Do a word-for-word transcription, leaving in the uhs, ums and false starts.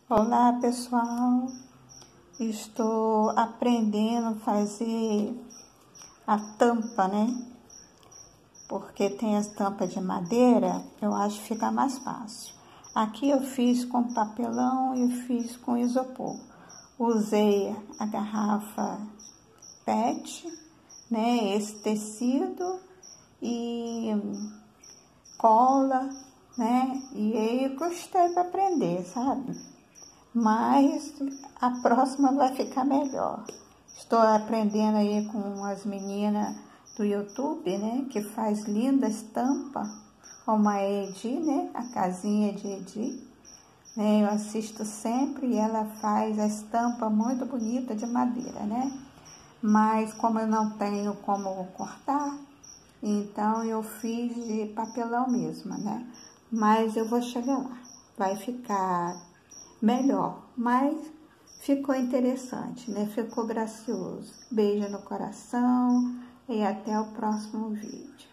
Olá pessoal, estou aprendendo a fazer a tampa, né? Porque tem as tampas de madeira, eu acho que fica mais fácil. Aqui eu fiz com papelão e fiz com isopor. Usei a garrafa P E T, né? Esse tecido e cola, né? E aí eu gostei para aprender, sabe? Mas a próxima vai ficar melhor. Estou aprendendo aí com as meninas do YouTube, né? Que faz linda estampa, como a Edi, né? A casinha de Edi. Né, eu assisto sempre e ela faz a estampa muito bonita de madeira, né? Mas como eu não tenho como cortar, então eu fiz de papelão mesmo, né? Mas eu vou chegar lá. Vai ficar melhor, mas ficou interessante, né? Ficou gracioso. Beijo no coração e até o próximo vídeo.